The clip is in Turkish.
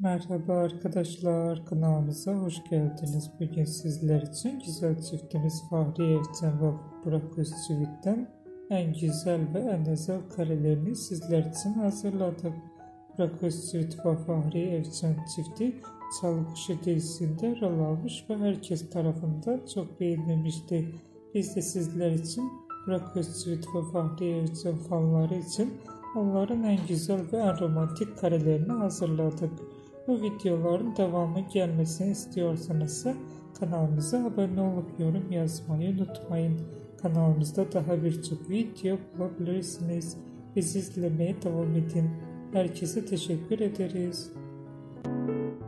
Merhaba arkadaşlar, kanalımıza hoş geldiniz. Bugün sizler için güzel çiftimiz Fahri Evcen ve Burak Özçivit'ten en güzel ve en özel karelerini sizler için hazırladık. Burak Özçivit ve Fahri Evcen çifti Çalı Kuşu dizisinde rol almış ve herkes tarafından çok beğenilmişti. Biz de sizler için Burak Özçivit ve Fahri Evcen fanları için onların en güzel ve en romantik karelerini hazırladık. Bu videoların devamı gelmesini istiyorsanız kanalımıza abone olup yorum yazmayı unutmayın. Kanalımızda daha birçok video bulabilirsiniz. Bizi izlemeye devam edin. Herkese teşekkür ederiz.